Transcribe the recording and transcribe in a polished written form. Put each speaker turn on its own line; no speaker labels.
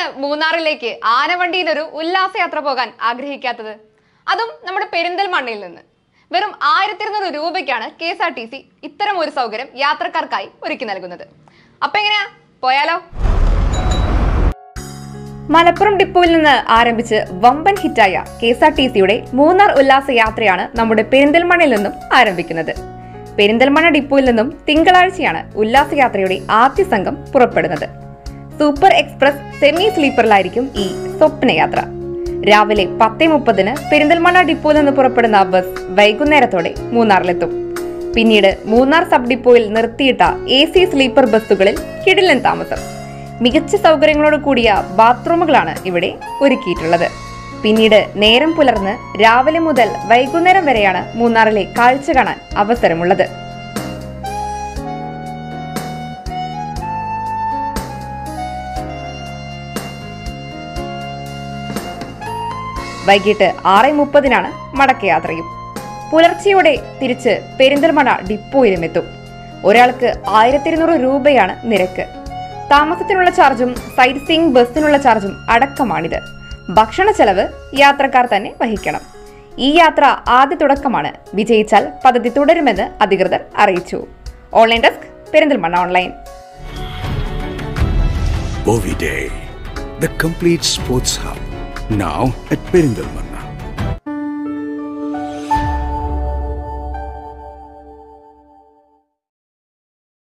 മൂന്നാറിലേക്ക് ആനവണ്ടിയിലൊരു ഉല്ലാസയാത്ര പോകാൻ ആഗ്രഹിക്കാത്തത്? അതും നമ്മുടെ പെരിന്തൽമണ്ണയിൽ നിന്ന്. വെറും 1200 രൂപയ്ക്കാണ് KSRTC ഇത്തരം ഒരു സൗകര്യം യാത്രക്കാർക്കായി ഒരുക്കി നൽകുന്നത്. അപ്പൊ എങ്ങനെയാ, പോയാലോ? മലപ്പുറം ഡിപ്പോയിൽ നിന്ന് ആരംഭിച്ച് വമ്പൻ ഹിറ്റായ KSRTCയുടെ മൂന്നാർ ഉല്ലാസ യാത്രയാണ് നമ്മുടെ പെരിന്തൽമണ്ണയിൽ നിന്നും ആരംഭിക്കുന്നത്. പെരിന്തൽമണ്ണ ഡിപ്പോയിൽ നിന്നും തിങ്കളാഴ്ചയാണ് ഉല്ലാസയാത്രയുടെ ആദ്യ സംഘം പുറപ്പെടുന്നത്. സൂപ്പർ എക്സ്പ്രസ് സെമി സ്ലീപ്പറിലായിരിക്കും ഈ സ്വപ്നയാത്ര. രാവിലെ 10:30 പെരിന്തൽമണ്ണ ഡിപ്പോയിൽ നിന്ന് പുറപ്പെടുന്ന ബസ് വൈകുന്നേരത്തോടെ മൂന്നാറിലെത്തും. പിന്നീട് മൂന്നാർ സബ് ഡിപ്പോയിൽ നിർത്തിയിട്ട AC സ്ലീപ്പർ ബസ്സുകളിൽ കിടിലൻ താമസം. മികച്ച സൗകര്യങ്ങളോട് കൂടിയ ബാത്റൂമുകളാണ് ഇവിടെ ഒരുക്കിയിട്ടുള്ളത്. പിന്നീട് നേരം പുലർന്ന് രാവിലെ മുതൽ വൈകുന്നേരം വരെയാണ് മൂന്നാറിലെ കാഴ്ച കാണാൻ അവസരമുള്ളത്. വൈകിട്ട് 6:30 മടക്കയാത്രയും. പുലർച്ചെയോടെ തിരിച്ച് പെരിന്തൽമണ്ണ ഡിപ്പോയിലും എത്തും. ഒരാൾക്ക് 1200 രൂപയാണ് നിരക്ക്. താമസത്തിനുള്ള ചാർജും സൈറ്റ് സീയിങ് ബസ്സിനുള്ള ചാർജും അടക്കമാണിത്. ഭക്ഷണ ചെലവ് യാത്രക്കാർ തന്നെ വഹിക്കണം. ഈ യാത്ര ആദ്യ തുടക്കമാണ്. വിജയിച്ചാൽ പദ്ധതി തുടരുമെന്ന് അധികൃതർ അറിയിച്ചു. Online desk, Perinthalmanna online.
The complete sports hub, now at Perindalmanna.